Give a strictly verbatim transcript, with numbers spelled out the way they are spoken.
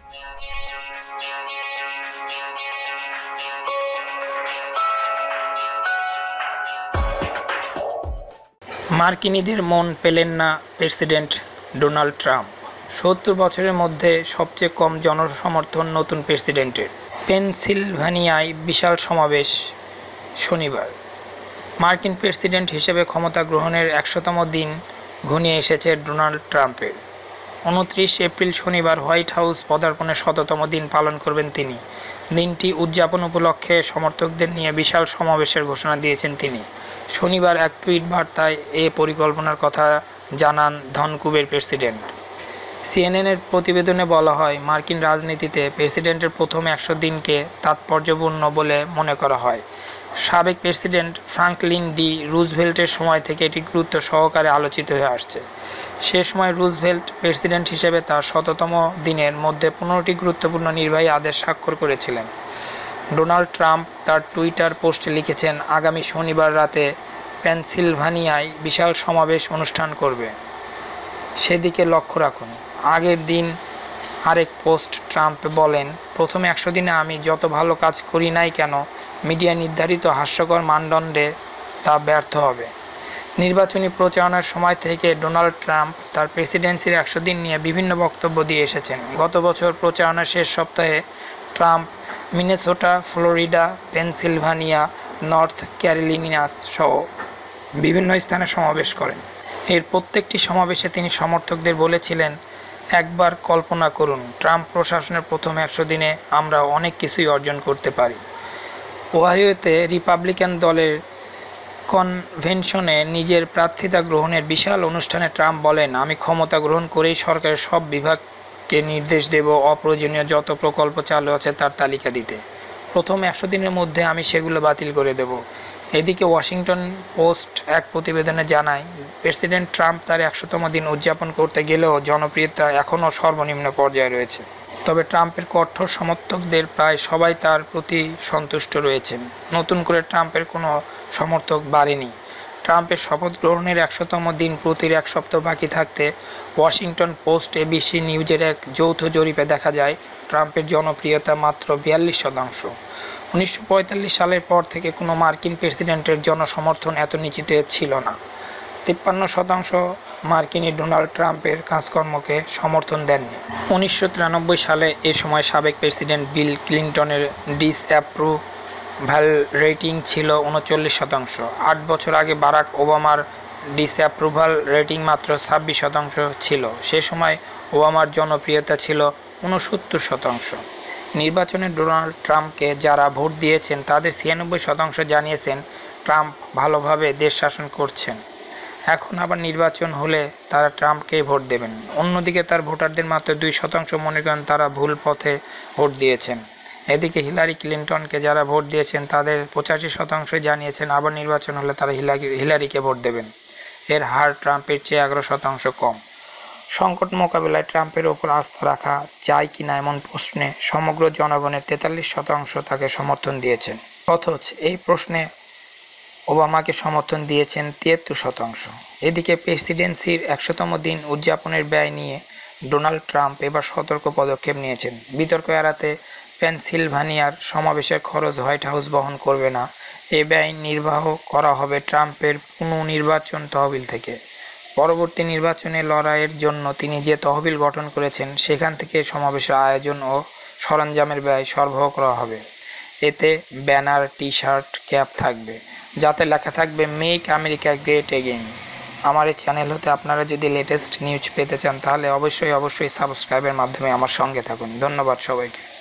মার্কিনীদের মন পেলেন না প্রেসিডেন্ট ডোনাল্ড ট্রাম্প। সত্তর বছরের মধ্যে সবচেয়ে কম জনসমর্থন নতুন প্রেসিডেন্টের। পেনসিলভানিয়ায় বিশাল সমাবেশ শনিবার। মার্কিন প্রেসিডেন্ট হিসেবে ক্ষমতা গ্রহণের একশোতম দিন ঘনিয়ে এসেছে ডোনাল্ড ট্রাম্পের। উনত্রিশ এপ্রিল শনিবার হোয়াইট হাউস পদার্পণের শততম দিন পালন করবেন তিনি। দিনটি উদযাপন উপলক্ষে সমর্থকদের নিয়ে বিশাল সমাবেশের ঘোষণা দিয়েছেন তিনি। শনিবার এক টুইট বার্তায় এ পরিকল্পনার কথা জানান ধনকুবের প্রেসিডেন্ট। সিএনএনের প্রতিবেদনে বলা হয়, মার্কিন রাজনীতিতে প্রেসিডেন্টের প্রথম একশো দিনকে তাৎপর্যপূর্ণ বলে মনে করা হয়। সাবেক প্রেসিডেন্ট ফ্রাঙ্কলিন ডি রুজভেল্টের সময় থেকে এটি গুরুত্ব সহকারে আলোচিত হয়ে আসছে। সে সময় রুজভেল্ট প্রেসিডেন্ট হিসেবে তার শততম দিনের মধ্যে পনেরোটি গুরুত্বপূর্ণ নির্বাহী আদেশ স্বাক্ষর করেছিলেন। ডোনাল্ড ট্রাম্প তার টুইটার পোস্টে লিখেছেন, আগামী শনিবার রাতে পেনসিলভানিয়ায় বিশাল সমাবেশ অনুষ্ঠান করবে, সেদিকে লক্ষ্য রাখুন। আগের দিন আরেক পোস্ট ট্রাম্প বলেন, প্রথম একশো দিনে আমি যত ভালো কাজ করি নাই কেন, মিডিয়া নির্ধারিত হাস্যকর মানদণ্ডে তা ব্যর্থ হবে। নির্বাচনী প্রচারণার সময় থেকে ডোনাল্ড ট্রাম্প তার প্রেসিডেন্সির একশো দিন নিয়ে বিভিন্ন বক্তব্য দিয়ে এসেছেন। গত বছর প্রচারণার শেষ সপ্তাহে Trump Minnesota, Florida, Pennsylvania, North Carolina সহ বিভিন্ন স্থানে সমাবেশ করেন। এর প্রত্যেকটি সমাবেশে তিনি সমর্থকদের বলেছিলেন, একবার কল্পনা করুন, ট্রাম্প প্রশাসনের প্রথম একশো দিনে আমরা অনেক কিছুই অর্জন করতে পারি। ওহাইওতে রিপাবলিকান দলের কনভেনশনে নিজের প্রার্থিতা গ্রহণের বিশাল অনুষ্ঠানে ট্রাম্প বলেন, আমি ক্ষমতা গ্রহণ করেই সরকারের সব বিভাগকে নির্দেশ দেব অপ্রয়োজনীয় যত প্রকল্প চালু আছে তার তালিকা দিতে। প্রথম একশো দিনের মধ্যে আমি সেগুলো বাতিল করে দেব। এদিকে ওয়াশিংটন পোস্ট এক প্রতিবেদনে জানায়, প্রেসিডেন্ট ট্রাম্প তার একশোতম দিন উদযাপন করতে গেলেও জনপ্রিয়তা এখনও সর্বনিম্ন পর্যায়ে রয়েছে। তবে ট্রাম্পের কঠোর সমর্থকদের প্রায় সবাই তার প্রতি সন্তুষ্ট রয়েছেন। নতুন করে ট্রাম্পের কোনো সমর্থক বাড়েনি। ট্রাম্পের শপথ গ্রহণের একশোতম দিন প্রতির এক সপ্তাহ বাকি থাকতে ওয়াশিংটন পোস্ট এবিসি নিউজের এক যৌথ জরিপে দেখা যায়, ট্রাম্পের জনপ্রিয়তা মাত্র বিয়াল্লিশ শতাংশ। উনিশশো পঁয়তাল্লিশ সালের পর থেকে কোনো মার্কিন প্রেসিডেন্টের জনসমর্থন এত নিচুতে ছিল না। তিপ্পান্ন শতাংশ মার্কিনী ডোনাল্ড ট্রাম্পের কাজকর্মকে সমর্থন দেননি। উনিশশো তিরানব্বই সালে এ সময় সাবেক প্রেসিডেন্ট বিল ক্লিন্টনের ডিসঅ্যাপ্রুভাল রেটিং ছিল উনচল্লিশ শতাংশ। আট বছর আগে বারাক ওবামার ডিসঅ্যাপ্রুভাল রেটিং মাত্র ছাব্বিশ শতাংশ ছিল। সে সময় ওবামার জনপ্রিয়তা ছিল উনসত্তর শতাংশ। নির্বাচনে ডোনাল্ড ট্রাম্পকে যারা ভোট দিয়েছেন তাদের ছিয়ানব্বই শতাংশ জানিয়েছেন ট্রাম্প ভালোভাবে দেশ শাসন করছেন। এখন আবার নির্বাচন হলে তারা ট্রাম্পকেই ভোট দেবেন। অন্যদিকে তার ভোটারদের মাত্র দুই শতাংশ মনে করেন তারা ভুল পথে ভোট দিয়েছেন। এদিকে হিলারি ক্লিন্টনকে যারা ভোট দিয়েছেন তাদের পঁচাশি শতাংশই জানিয়েছেন আবার নির্বাচন হলে তারা হিলারি হিলারিকে ভোট দেবেন। এর হার ট্রাম্পের চেয়ে এগারো শতাংশ কম। সংকট মোকাবিলায় ট্রাম্পের ওপর আস্থা রাখা যায় কিনা এমন প্রশ্নে সমগ্র জনগণের তেতাল্লিশ শতাংশ তাকে সমর্থন দিয়েছেন। অথচ এই প্রশ্নে ওবামাকে সমর্থন দিয়েছেন তিয়াত্তর শতাংশ। এদিকে প্রেসিডেন্সির একশোতম দিন উদযাপনের ব্যয় নিয়ে ডোনাল্ড ট্রাম্প এবার সতর্ক পদক্ষেপ নিয়েছেন। বিতর্ক এড়াতে পেনসিলভানিয়ার সমাবেশের খরচ হোয়াইট হাউস বহন করবে না। এ ব্যয় নির্বাহ করা হবে ট্রাম্পের পুনর্নির্বাচন তহবিল থেকে। পরবর্তী নির্বাচনে লড়াইয়ের জন্য তিনি যে তহবিল গঠন করেছেন সেখান থেকে সমাবেশের আয়োজন ও সরঞ্জামের ব্যয় সরবরাহ করা হবে। এতে ব্যানার, টি শার্ট, ক্যাপ থাকবে, যাতে লেখা থাকবে মেক আমেরিকা গ্রেট এগেইন। আমার এই চ্যানেল হতে আপনারা যদি লেটেস্ট নিউজ পেতে চান তাহলে অবশ্যই অবশ্যই সাবস্ক্রাইবের মাধ্যমে আমার সঙ্গে থাকুন। ধন্যবাদ সবাইকে।